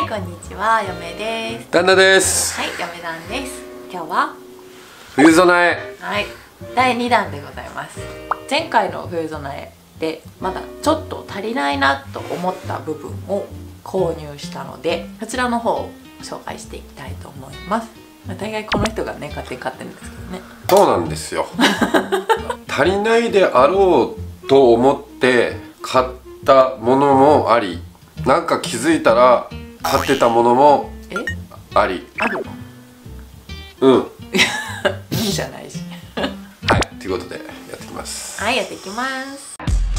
い、こんにちは、嫁です。 旦那です。 はい、嫁さんです。今日は冬備え。 はい、第2弾でございます。前回の冬備えでまだちょっと足りないなと思った部分を購入したので、こちらの方を紹介していきたいと思います。大概この人がね、勝手に買ってるんですけどね。 そうなんですよ。足りないであろうと思って買ったものもあり、なんか気づいたら買ってたものもあり。 あるの？うん。 いいじゃないし。 はい、ということでやっていきます。 はい、やっていきます。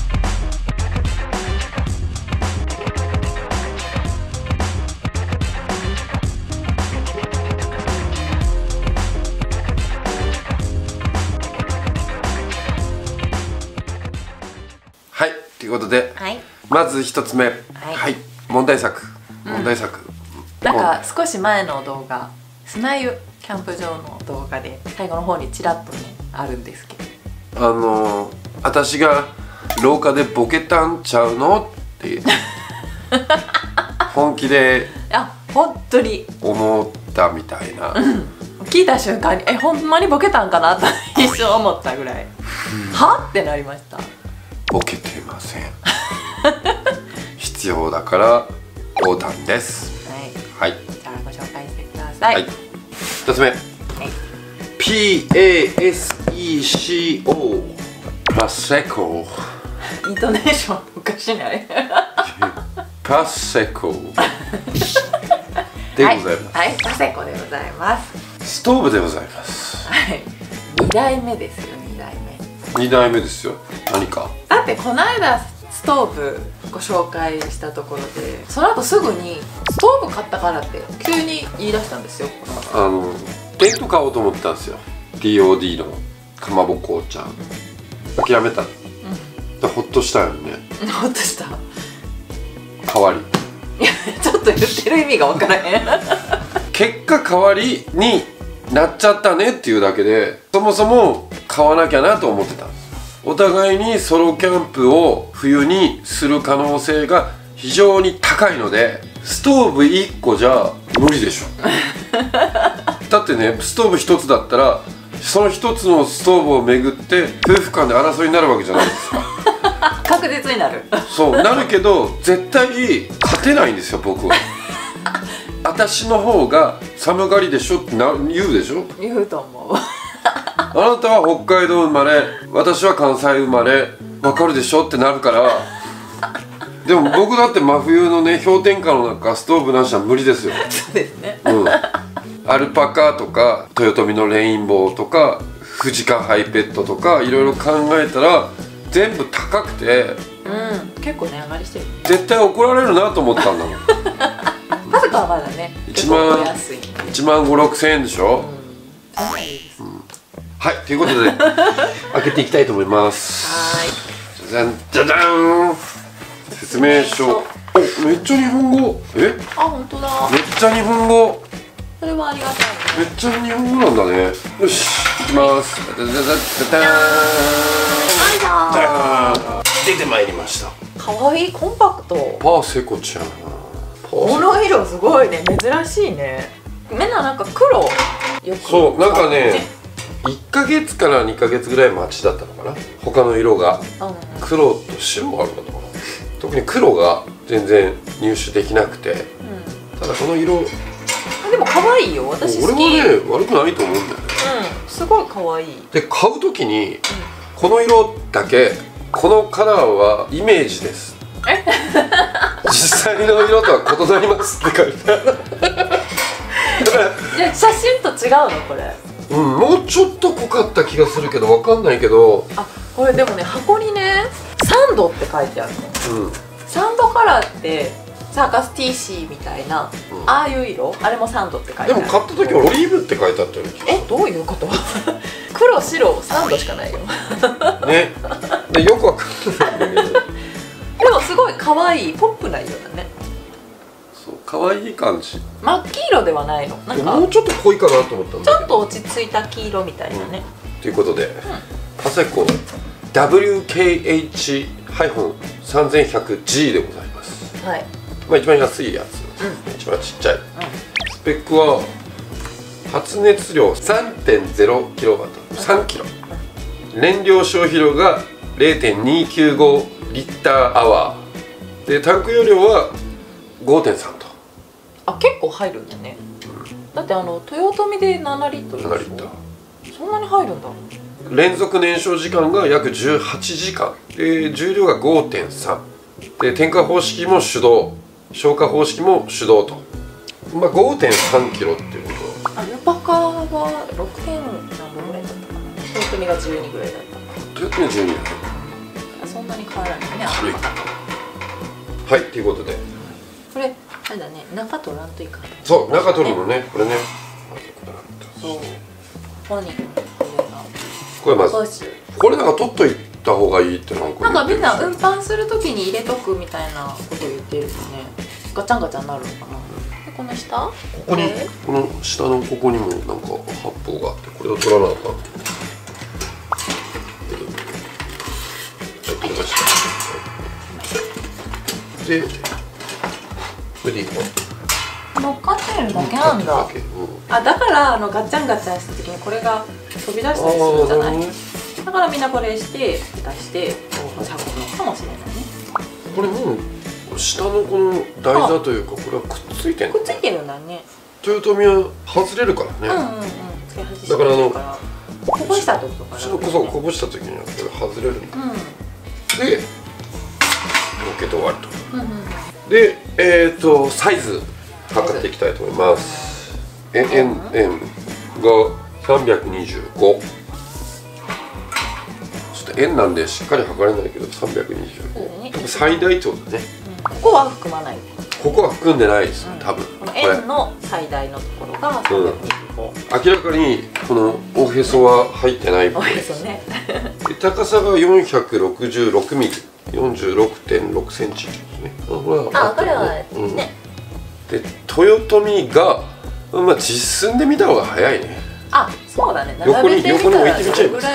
はい、ということで、 はい、 まず一つ目、はい、問題作。 なんか少し前の動画、砂湯キャンプ場の動画で最後の方にちらっとねあるんですけど、 私が廊下でボケたんちゃうのって本気で本当に思ったみたいな、 聞いた瞬間にほんまにボケたんかなと一瞬思ったぐらい、はってなりました。 ボケてません。必要だから横断です。はい、じゃあご紹介してください。 一つ目、PASECO パセコ。 イントネーションおかしない？ パセコでございます。 はい、パセコでございます。 ストーブでございます。 はい、2代目ですよ。 2代目ですよ。何かだってこの間ストーブご紹介したところで、その後すぐにストーブ買ったからって急に言い出したんですよ。 テント買おうと思ったんですよ。 DOD のかまぼこちゃん諦めた、ほっとしたよね。 ほっとした。 代わり、 いやちょっと言ってる意味が分からへん。 結果代わりになっちゃったねっていうだけで、そもそも買わなきゃなと思ってたんです。お互いにソロキャンプを冬にする可能性が非常に高いので、ストーブ1個じゃ無理でしょ。だってね、ストーブ1つだったらその1つのストーブをめぐって夫婦間で争いになるわけじゃないですか。 確実になる。 そうなるけど、絶対勝てないんですよ、僕は。私の方が寒がりでしょって言うでしょ。 言うと思う。 あなたは北海道生まれ、私は関西生まれ、わかるでしょってなるから。でも僕だって真冬のね、氷点下の中ストーブなしは無理ですよ。 そうですね。 アルパカとか豊臣のレインボーとかフジカハイペットとかいろいろ考えたら全部高くて、 結構値上がりしてる。 絶対怒られるなと思ったんだもん。 パセコはまだね、 1万5、6千円でしょ。はい、ということで開けていきたいと思います。じゃじゃんじゃじゃーん。説明書。お、めっちゃ日本語。 本当だ。 めっちゃ日本語。 それはありがたい。 めっちゃ日本語なんだね。よし、いきます。じゃじゃじゃじゃーん。出てまいりました。 可愛いコンパクト。 パーセコちゃん。 この色すごいね、珍しいね。目のなんか黒。よく。 そう、なんかね、1ヶ月から2ヶ月ぐらい待ちだったのかな。他の色が黒と白があるんだとかな。特に黒が全然入手できなくて、ただこの色でも可愛いよ。私好き。 俺はね、悪くないと思うんだよね。 すごい可愛い。 で、買う時にこの色だけ、このカラーはイメージです、実際の色とは異なりますって書いてある。 じゃあ写真と違うのこれ？ もうちょっと濃かった気がするけど、わかんないけど。 これでもね、箱にね、サンドって書いてあるの。サンドカラーってサーカス TC みたいな、ああいう色、あれもサンドって書いてある。 でも買った時はオリーブって書いてあったよね。 どういうこと？黒白サンドしかないよ。 ね。で、よくわかんないんだけど。 でもすごい可愛いポップな色だね。 そう、可愛い感じ。 真っ黄色ではないの。なんかもうちょっと濃いかなと思ったんだけど。 ちょっと落ち着いた黄色みたいなね。 ということで、パセコ WKH-3100G でございます。 はい。 一番安いやつ。 一番ちっちゃい、スペックは発熱量 3.0kW、3キロ、燃料消費量が 0.295 リッターアワーで、タンク容量は 5.3 と。 あ、結構入るんだね。だって豊臣で7リットルでしょ。 7リッター。 そんなに入るんだ。 連続燃焼時間が約18時間で、重量が 5.3 で、点火方式も手動、消火方式も手動と、まあ 5.3 キロっていうこと。 アルパカは6点何本ぐらいだったかな。豊臣が12ぐらいだった。 豊臣12だね。 そんなに変わらないね。 軽い。はい、ということで、 これあれだね、中取らんといいかな。 そう、中取るのね、これね。 そう、ここにこれまず少しこれなんか取っといた方がいいってなんかみんな運搬するときに入れとくみたいなこと言ってるよね。ガチャンガチャンなるのかな。でこの下、 ここに、この下のここにもなんか発泡があって、これを取らなあかん。はい、取れました。で、これでいいか。 乗っかってるだけなんだ。あ、だからガチャンガチャンした時にこれが飛び出したりするんじゃない？だからみんなこれして出して持ち運ぶのかもしれないね。 これもう下のこの台座というか、これはくっついてんの？ くっついてるんだね。 豊臣は外れるからね。だからこぼした時とかそうこぼした時にはこれ外れるんだ。で、ロケット終わりと。で、サイズ測っていきたいと思います。円が325。ちょっと円なんでしっかり測れないけど325。最大ってことね。 ここは含まない。 ここは含んでないです多分。 この円の最大のところが325。 明らかにこのおへそは入ってないっぽい。 ね。 高さが466ミリ、46.6センチですね。 あ、これはね。 で、豊臣が、まあ実寸で見た方が早いね。 あ、そうだね。 横に置いてみちゃいます。 ぐらい違うかっていうの。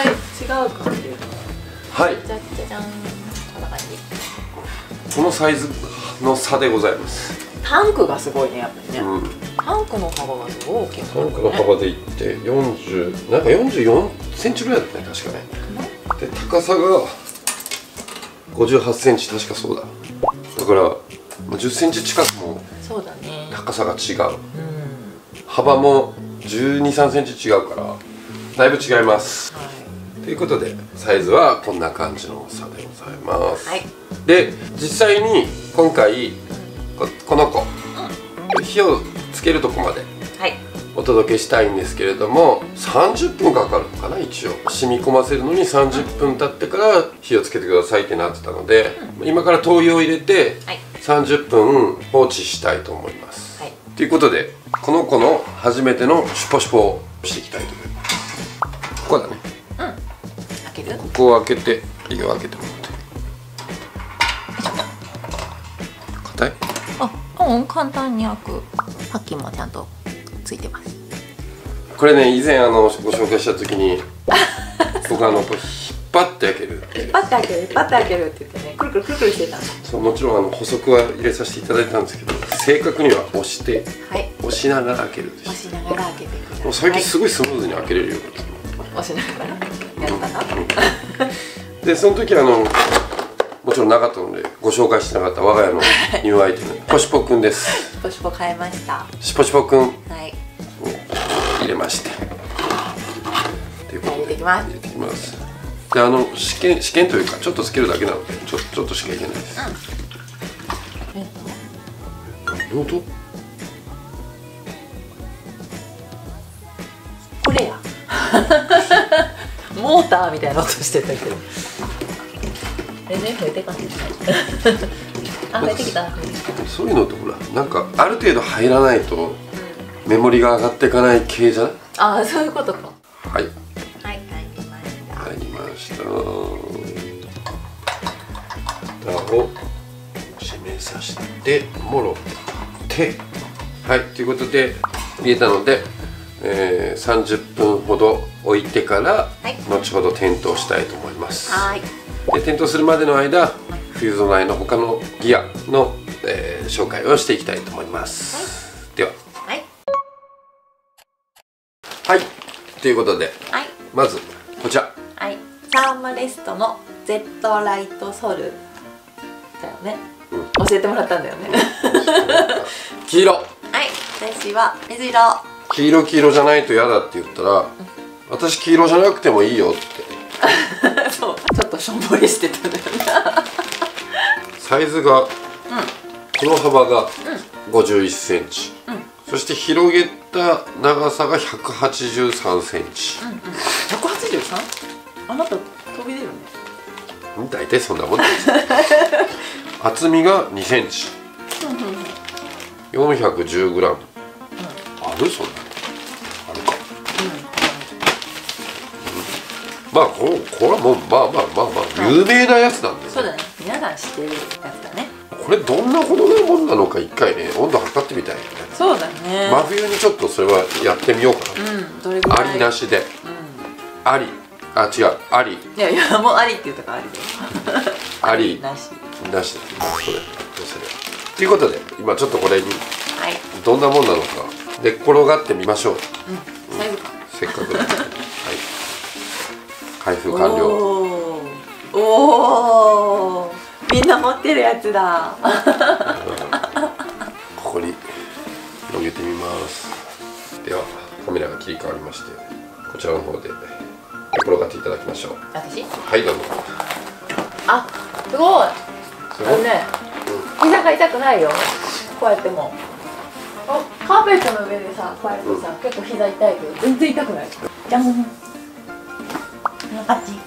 はい。 じゃじゃん、こんな感じ。 このサイズの差でございます。 タンクがすごいね、やっぱりね。タンクの幅がすごい大きい。 タンクの幅でいって40、なんか44センチぐらいだったね、確かね。で、高さが58センチ、確かそうだ。だから10センチ近くも高さが違う。幅も12、13センチ違うからだいぶ違います。ということでサイズはこんな感じの差でございます。で、実際に今回この子火をつけるとこまでお届けしたいんですけれども、30分かかるのかな。一応染み込ませるのに30分経ってから火をつけてくださいってなってたので、今から灯油を入れて30分放置したいと思います。ということで、この子の初めてのシュポシュポをしていきたいと思います。ここだね。 開ける？ ここを開けて、いいよ、開けてもらって。硬い？ 簡単に開く。パッキンもちゃんとついてます。 これね、以前ご紹介した時に僕こう引っ張って開ける、 引っ張って開ける、引っ張って開けるって言ってね、くるくるくるくるしてた。 そう、もちろん補足は入れさせていただいたんですけど、正確には押して、押しながら開けるでしょ。 押しながら開けてください。 もう最近すごいスムーズに開けれるよ。 押しながらやったな。 で、その時もちろんなかったのでご紹介してなかった我が家のニューアイテム、シュポシュポくんです。 シュポシュポ買いました。 シュポシュポくん、 はい、 入れまして、ということで入れてきます。で、試験というかちょっとつけるだけなのでちょっとしか入れないです。どうぞ。 これや。モーターみたいな音してたけど。全然増えてかない。あ、増えてきた。 そういうのってほら、なんかある程度入らないとメモリが上がっていかない系じゃない？ ああ、そういうことか。 はい。 はい、入りました。 入りました。蓋を閉めさせてもろて、はい、ということで入れたので、30分ほど置いてから、後ほど点灯したいと思います。で、点灯するまでの間、冬備えの他のギアの、 紹介をしていきたいと思います、はい、でははいということで、はい、まずこちら、 はい、サーマレストの Z ライトソルだよね、教えてもらったんだよね黄色、 はい、私は水色。 黄色じゃないと嫌だって言ったら、私黄色じゃなくてもいいよってそう、ちょっとしょんぼりしてたんだよねサイズが、この幅が51センチ、そして広げた長さが183センチ。 183？あなた飛び出るね。 大体そんなもんです。厚みが2センチ。410グラム。あるそんな。あるか。まあこれはもうまあ有名なやつなんで。 そうだね。皆さん知ってるやつだね。 これどんなほどのもんなのか一回ね温度測ってみたいよね。 そうだね。 真冬にちょっとそれはやってみようかな。 どれぐらい？ ありなしで。あり。あ、違う、あり。 いやもうありって言ったからありで。 あり。 なし。 なしで。それ。ということで、今ちょっとこれに。どんなもんなのか。寝っ転がってみましょう。せっかくだ。はい。開封完了。 おお。みんな持ってるやつだ。 ここに広げてみます。ではカメラが切り替わりまして、こちらの方で寝転がっていただきましょう。 私？ はいどうぞ。 あ、すごい。ね、膝が痛くないよ。こうやっても。カーペットの上でさ、こうやってさ、結構膝痛いけど全然痛くない。じゃん。こんな感じ。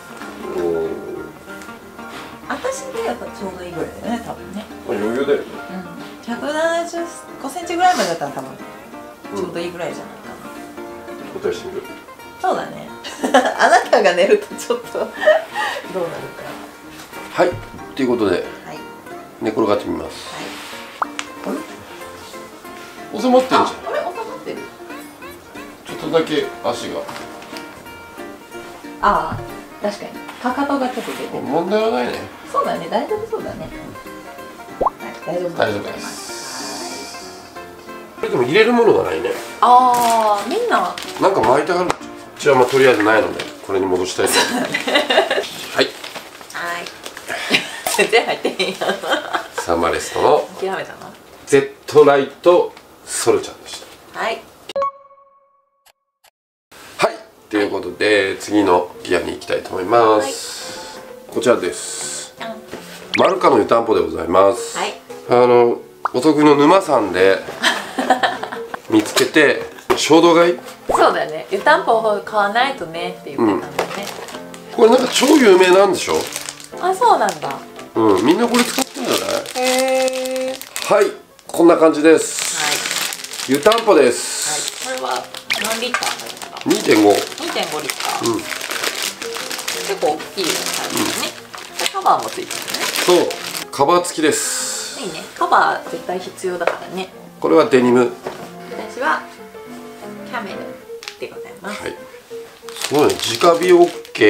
私でやったらちょうどいいぐらいだよね、多分ね。 余裕だよね。 175センチぐらいまでだったら多分ちょうどいいぐらいじゃないかな。 答えしてみる。 そうだね。あなたが寝るとちょっとどうなるか。 はい、ということで、寝転がってみます。収まってんじゃん。 あれ収まってる。 ちょっとだけ足が。 ああ、確かに。かかとがちょっと出てる。 問題はないね。 そうだね、大丈夫そうだね。大丈夫です。これでも入れるものがないね。 ああ、みんな。 なんか巻いてある。うちはとりあえずないので、これに戻したいと思います。はい。 全然入ってへんやん。 サーマレストの。 諦めたの。 Z ライトソルちゃんでした。 はい。 はい、ということで、次のギアに行きたいと思います。こちらです。マルカの湯たんぽでございます。お得意の沼さんで見つけて衝動買い。 そうだよね。湯たんぽを買わないとねって言ってたんだよね。 これなんか超有名なんでしょ。 あ、そうなんだ。 みんなこれ使ってるんじゃない。 へえ。 はい、こんな感じです。湯たんぽです。 これは何リッターなんですか。 2.5 2.5リッター。結構大きいサイズですね。カバーもついてるね。 そう、カバー付きです。 いいね。カバー絶対必要だからね。 これはデニム。 私はキャメルでございます。 はい。すごいね。直火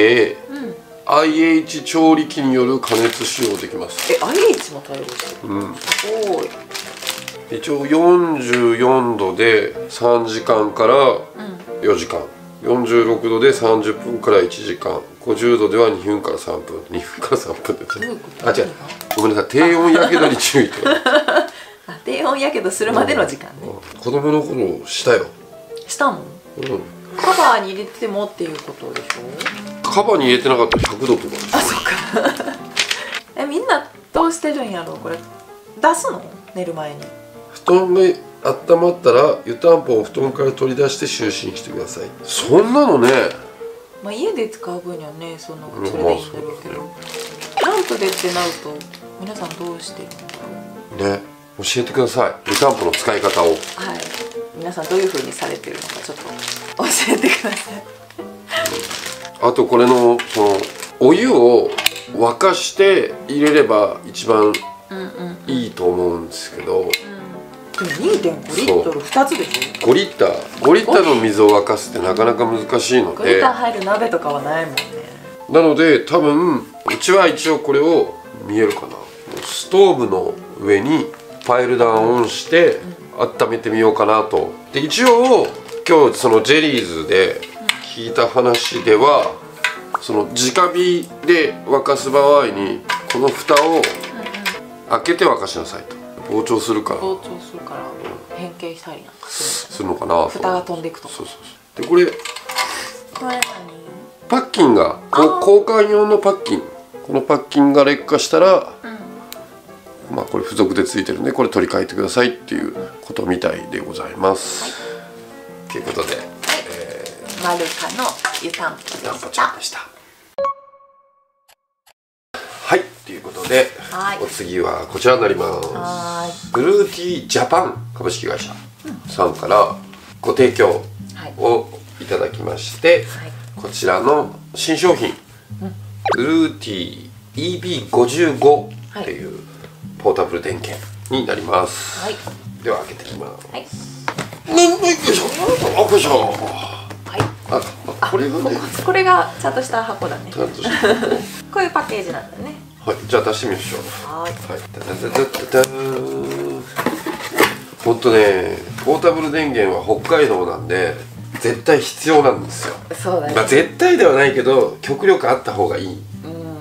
OK。IH 調理器による加熱使用できます。 IH も対応してる。すごい。 一応44度で3時間から4時間、46度で30分から1時間、50度では2分から3分、2分から3分ですね。あ、違う、ごめんなさい、低温やけどに注意と。 低温やけどするまでの時間ね。 子供の頃したよ。 したの？カバーに入れてもっていうことでしょ。 カバーに入れてなかったら100度とか。 あ、そっか。みんなどうしてるんやろう。これ出すの？寝る前に。 布団が温まったら湯たんぽを布団から取り出して就寝してください。そんなのね。 まあ家で使う分にはね、それでいいんだろうけど。キャンプでってなると皆さんどうしてるんだろう。 ね、教えてください。湯たんぽの使い方を。はい。 皆さんどういう風にされてるのかちょっと教えてください。 あとこれのそのお湯を沸かして入れれば一番いいと思うんですけど。 でも 2.5 リットル2つでしょ。 5リッターの水を沸かすってなかなか難しいので、 5リッター入る鍋とかはないもんね。 なので多分うちは一応これを見えるかな、ストーブの上にパイルダウンして温めてみようかなと。で一応今日そのジェリーズで聞いた話では、その直火で沸かす場合にこの蓋を開けて沸かしなさいと。膨張するから変形したりなんかするのかな。 蓋が飛んでいくと。 そうでこれこれ何？ パッキンが交換用のパッキン、このパッキンが劣化したら、まあこれ付属でついてるんでこれ取り替えてくださいっていうことみたいでございます。ということで、 マルカの湯たんぽでタンポした。 ちゃんでした。はいということで、 はいお次はこちらになります。ブルーティージャパン株式会社さんからご提供をいただきまして、こちらの新商品、ブルーティー EB55 っていうポータブル電源になります。では開けていきます。よいしょよいしょ。これがね、 これがちゃんとした箱だね。 ちゃんとした箱。 こういうパッケージなんだね。 はい、じゃあ出してみましょう。はい。ダダダダダダーン。ほんとね、ポータブル電源は北海道なんで絶対必要なんですよ。 そうだね。 まあ絶対ではないけど極力あった方がいい。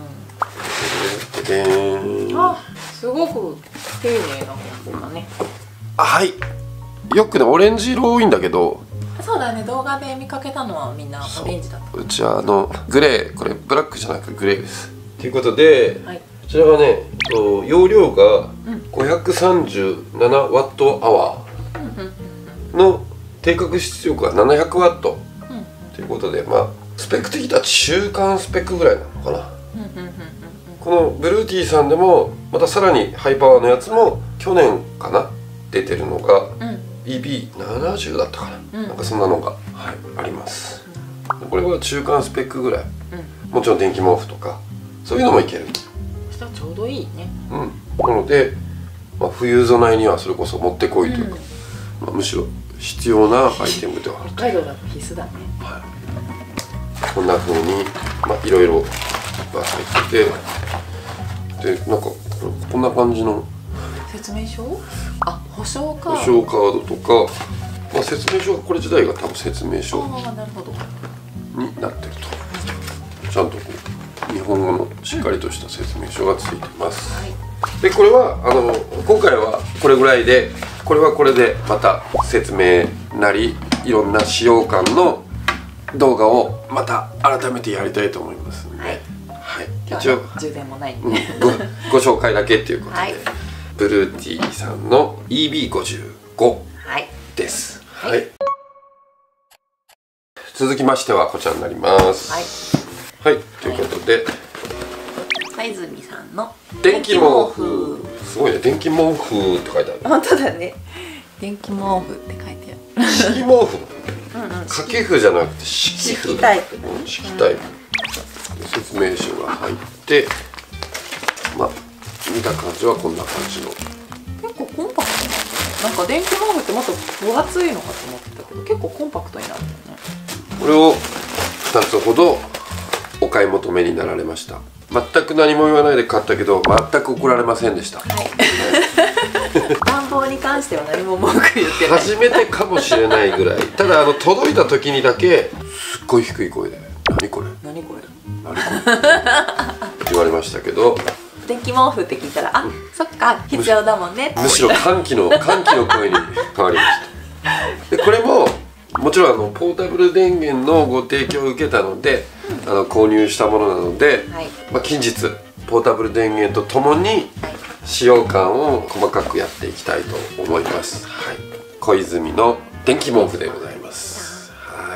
あ、すごく丁寧な箱だね。 はい。よくねオレンジ色多いんだけど。 そうだね、動画で見かけたのはみんなオレンジだった。 うちはグレー、これブラックじゃなくグレーです。ということで、こちらがね、容量が537ワットアワーの定格出力が700ワットということで、まあスペック的には中間スペックぐらいなのかな。このブルーティーさんでもまたさらにハイパワーのやつも去年かな出てるのが EB70 だったかな、なんかそんなのが、あります。これは中間スペックぐらい、もちろん電気毛布とかそういうのもいける。 そしたらちょうどいいね。 なので、まあ、冬備えにはそれこそもってこいというか、まあ、むしろ必要なアイテムではあると。 北海道だと必須だね。 こんな風にまあいろいろ入ってて、でなんかこんな感じの説明書？あ、保証カードとか、まあ、説明書がこれ自体が多分説明書になってると。ちゃんとこう日本語のしっかりとした説明書がついています。でこれは今回はこれぐらいで、これはこれでまた説明なりいろんな使用感の動画をまた改めてやりたいと思いますので、一応充電もないご紹介だけっていうことで、ブルーティーさんの EB55 です。続きましてはこちらになります。ということで、 泉さんの電気毛布。すごいね、電気毛布って書いてある。 本当だね。電気毛布って書いてある。 敷毛布。掛け布じゃなくて敷布。 敷タイプ。 敷タイプ。説明書が入って、まあ見た感じはこんな感じの。 結構コンパクト。なんか電気毛布ってもっと分厚いのかと思ってたけど、結構コンパクトになるんだよね。 これを2つほどお買い求めになられました。全く何も言わないで買ったけど全く怒られませんでした。 暖房に関しては何も文句言ってない。 初めてかもしれないぐらい。ただ届いた時にだけすっごい低い声で「何これ何これ何これ」って言われましたけど、 電気毛布って聞いたら「あ、そっか必要だもんね」 むしろ歓喜の声に変わりました。でこれももちろんポータブル電源のご提供を受けたので購入したものなので、まあ、近日ポータブル電源とともに使用感を細かくやっていきたいと思います。小泉の電気毛布でございます。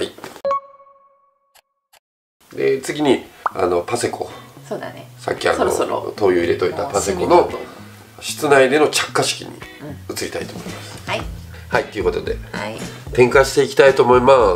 で次にパセコ。 そうだね。 さっき灯油入れといたパセコの室内での着火式に移りたいと思います。ということで、点火していきたいと思います。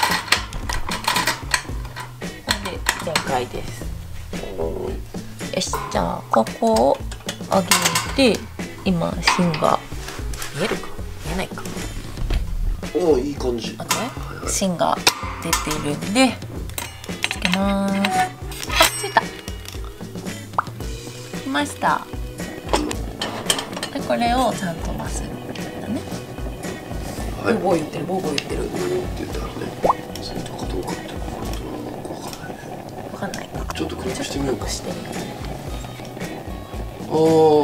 全開です。よし、じゃあここを上げて、今芯が見えるか見えないか。 おお、いい感じ。 芯が出てるんでつけます。あ、ついた。きました。 でこれをちゃんとまっすぐみたいなね。 はい。 ボーボー言ってる、ボーボー言ってる。 言ってたらね。それとかどうかってわかんないね。 わかんないか。 ちょっと暗くしてみようか。 してみよう。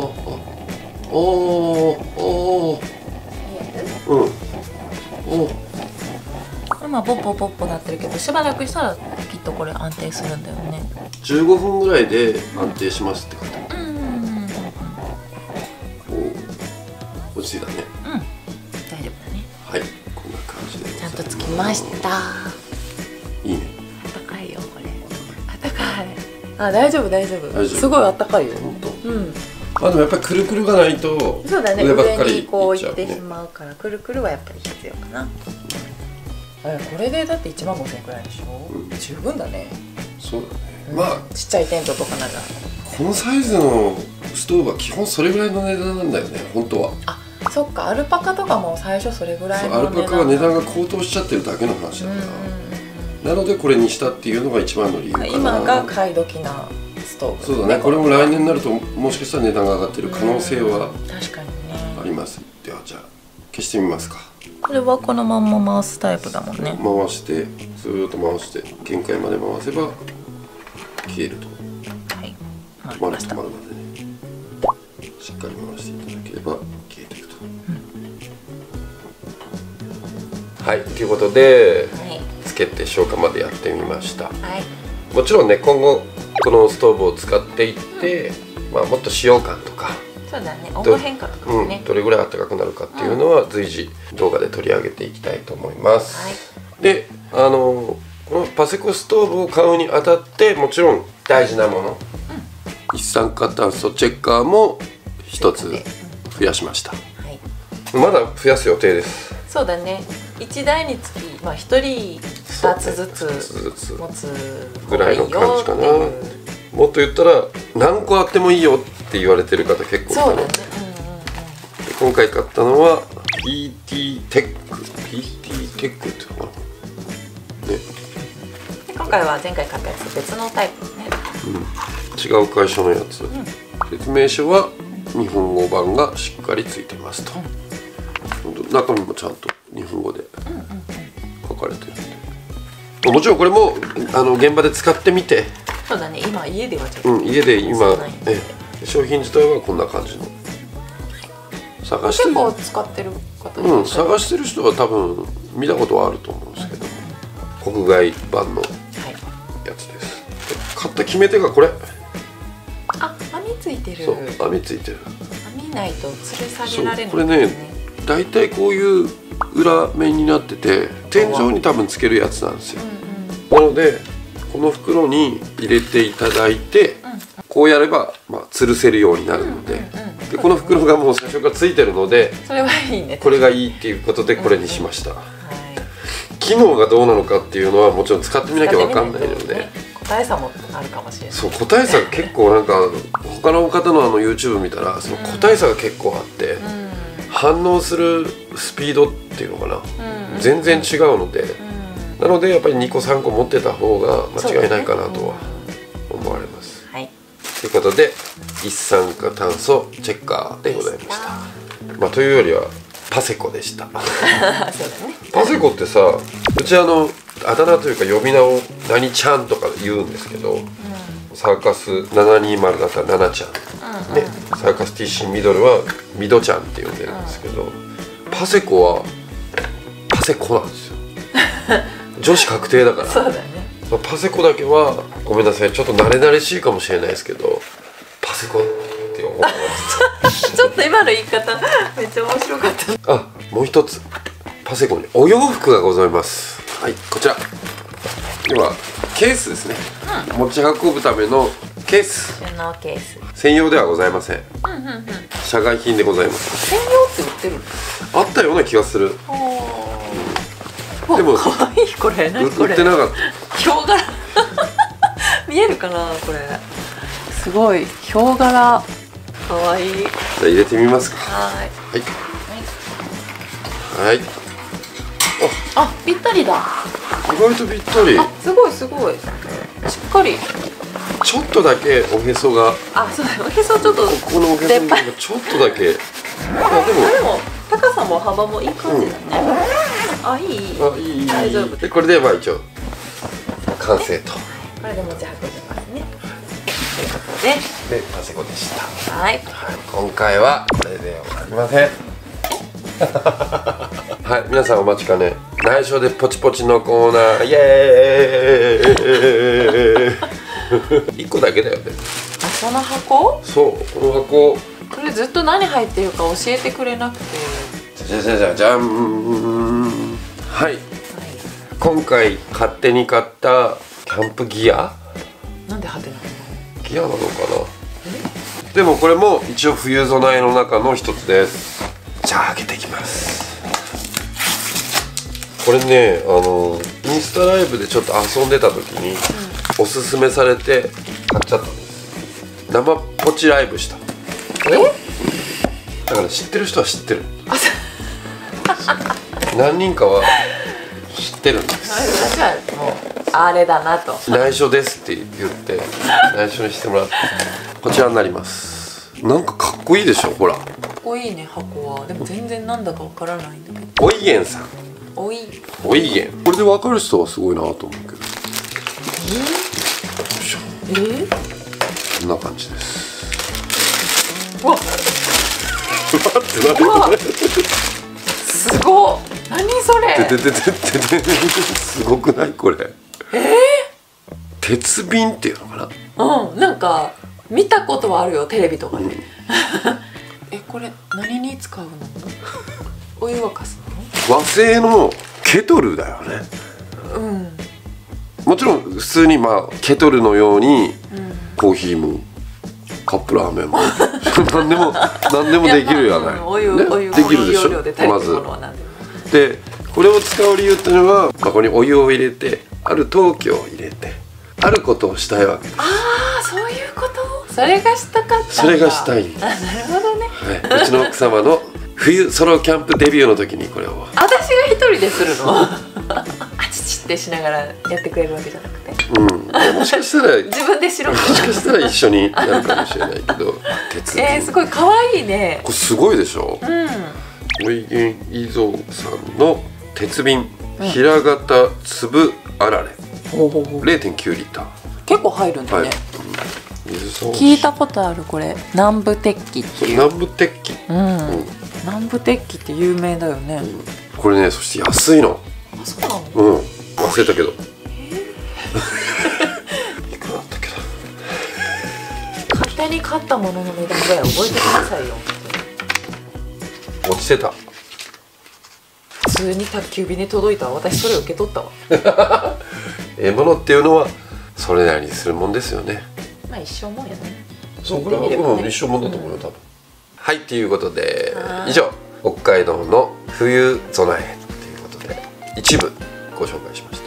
今ポッポポッポなってるけど、しばらくしたらきっとこれ安定するんだよね。 15分ぐらいで安定しますって書いてある。落ち着いたね。 大丈夫だね。 はい、こんな感じでちゃんとつきました。 いいね。 あったかいよこれ。あったかい。あ、大丈夫大丈夫。すごいあったかいよ。 本当。 うん。 あ、でもやっぱりくるくるがないとそうだね、 上ばっかり上にこういってしまうから、くるくるはやっぱり必要かな。これでだって1万5,000円くらいでしょ、十分だね。 そうだね、まあちっちゃいテントとかならこのサイズのストーブは基本それぐらいの値段なんだよね、本当は。 あ、そっか、アルパカとかも最初それぐらいのアルパカは値段が高騰しちゃってるだけの話だから、なのでこれにしたっていうのが一番の理由かな。 今が買い時なストーブ、 そうだね、これも来年になるともしかしたら値段が上がってる可能性は確かにねあります。ではじゃあ消してみますか。 これはこのまんま回すタイプだもんね。 回してずーっと回して限界まで回せば消えると。 はい、回り丸ました。 くまるまでね、しっかり回していただければ消えていくと、はいということで、つけて消火までやってみました。もちろんね、今後このストーブを使っていって、まあ、もっと使用感とか、 そうだね、温度変化とかもね、 どれぐらい暖かくなるかっていうのは随時動画で取り上げていきたいと思います。で、このパセコストーブを買うにあたってもちろん大事なもの、一酸化炭素チェッカーも一つ増やしました。まだ増やす予定です。 そうだね、1台につき、まあ、1人2つずつ持つぐらいの感じかな。もっと言ったら何個あってもいいよって言われてる方結構いたので、今回買ったのは PT テックっていうのかな、ね、 今回は前回買ったやつと別のタイプね、 違う会社のやつ、説明書は日本語版がしっかりついてますと、中身もちゃんと日本語で書かれてるんで、もちろんこれも現場で使ってみて、 そうだね、今家ではちょっと、 家で今商品自体はこんな感じの探してる、 結構使ってる方、 探してる人は多分見たことはあると思うんですけども、国外版のやつです。買った決め手がこれ。 あ、網ついてる。 そう、網ついてる。 網ないと吊る下げられない。 これね、だいたいこういう裏面になってて天井に多分つけるやつなんですよ。なのでこの袋に入れていただいて、こうやればまあ吊るせるようになるので、でこの袋がもう最初からついてるので、 それはいいね。 これがいいっていうことでこれにしました。機能がどうなのかっていうのはもちろん使ってみなきゃわかんないので、 個体差もあるかもしれない。 そう、個体差が結構なんか他の方のYouTube 見たらその個体差が結構あって、反応するスピードっていうのかな、全然違うので、なのでやっぱり2個3個持ってた方が間違いないかなとは思われます。ということで一酸化炭素チェッカーでございました。まあというよりはパセコでした。パセコってさ、うちあだ名というか呼び名を何ちゃんとか言うんですけど、サーカス720だったらナナちゃん、ね、サーカス TC ミドルはミドちゃんって呼んでるんですけど、パセコはパセコなんですよ。女子確定だから。 そうだね。 パセコだけはごめんなさい、ちょっと慣れ慣れしいかもしれないですけど、パセコって思ってました。 ちょっと今の言い方めっちゃ面白かった。 あ、もう一つパセコにお洋服がございます。はい、こちら要はケースですね、持ち運ぶためのケース、 収納ケース専用ではございません。社外品でございます。 専用って売ってるの？ あったような気がする。でもかわいい、これ何これ、 売ってなかった。 ヒョウ柄見えるかな、これすごいヒョウ柄、かわいい。じゃあ入れてみますか。 はいはい。 あ、ぴったりだ。 意外とぴったり。 すごいすごい、しっかり。 ちょっとだけおへそが、 あ、そうだ、おへそちょっとここのおへその部分がちょっとだけでも高さも幅もいい感じだね。あ、いい。大丈夫。 でこれでまあ一応完成と。 これで持ち運べますね。ということでパセコでした。 はい。 今回はこれで終わりません。はい、皆さんお待ちかね、内緒でポチポチのコーナー、イエーイ1個だけだよね。 あ、その箱？ そう、この箱これずっと何入ってるか教えてくれなくて。 じゃん。はい、今回勝手に買ったキャンプギア。 なんでハテナ？ ギアなのかな。でもこれも一応冬備えの中の一つです。じゃあ開けていきます。これね、インスタライブでちょっと遊んでた時におすすめされて買っちゃったんです。生ポチライブした。だから知ってる人は知ってる。何人かは知ってるんです。 私はもうあれだなと。 内緒ですって言って内緒にしてもらって、こちらになります。なんかかっこいいでしょ、ほら。 かっこいいね、箱は。でも全然なんだかわからないんだけど。 おいげんさん。 おいげん。これで分かる人はすごいなと思うけど。こんな感じです。 うわっ。うわっ。すごっ。何それ。 すごくないこれ。鉄瓶っていうのかな。なんか見たことはあるよ、テレビとかで。これ何に使うの？お湯沸かすの？ 和製のケトルだよね。もちろん普通にケトルのように、コーヒーもカップラーメンも何でもできるやない。 お湯できるでしょ。まずでこれを使う理由っていうのは、ここにお湯を入れてある陶器を入れてあることをしたいわけです。 ああ、そういうこと。それがしたかったんだ。 それがしたいんです。 なるほどね。 うちの奥様の冬ソロキャンプデビューの時にこれを。 私が一人でするの？あちちってしながらやってくれるわけじゃなくて。 もしかしたら自分でしろ。 もしかしたら一緒になるかもしれないけど。鉄瓶。 すごい可愛いね。 これすごいでしょ。おいげんいぞうさんの鉄瓶、平型粒あられ。0.9 リッター。 結構入るんだね。聞いたことある、これ南部鉄器っていう。 南部鉄器。 南部鉄器って有名だよね。 これね、そして安いの。 あ、そうなの？ 忘れたけど。いくらだったっけな。 勝手に買ったものの値段ぐらい覚えてくださいよ。 落ちてた。 普通に宅急便に届いた。私それ受け取ったわ。 物っていうのはそれなりにするもんですよね。 一生もんやね。 そう、これは一生もんだと思うよ、多分。はい、ということで以上北海道の冬備えということで一部ご紹介しました。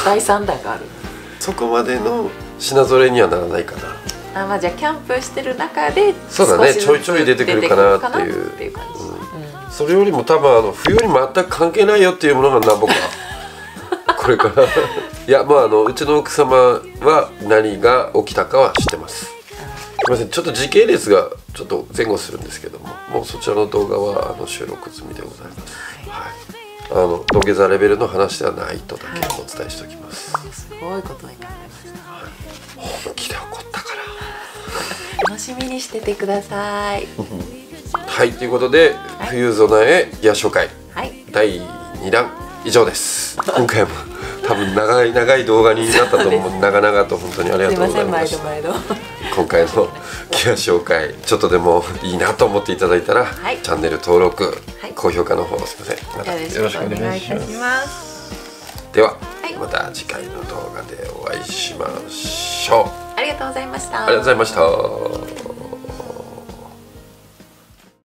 第3弾がある。 そこまでの品揃えにはならないかな。 じゃあキャンプしてる中でそうだね、ちょいちょい出てくるかなっていう感じ。それよりも多分冬に全く関係ないよっていうものが何ぼかこれからいや、うちの奥様は何が起きたかは知ってます。すみません、ちょっと時系列がちょっと前後するんですけども、もうそちらの動画は収録済みでございます。土下座レベルの話ではないとだけお伝えしておきます。 すごいことに考えました。 本気で怒ったから楽しみにしててください。 はい、ということで、冬備えギア紹介、第2弾以上です。今回も多分長い動画になったと思う。長々と本当にありがとうございました。今回のギア紹介ちょっとでもいいなと思っていただいたら、チャンネル登録、高評価の方すみません、またよろしくお願いします。では、また次回の動画でお会いしましょう。 ありがとうございました。 ありがとうございました。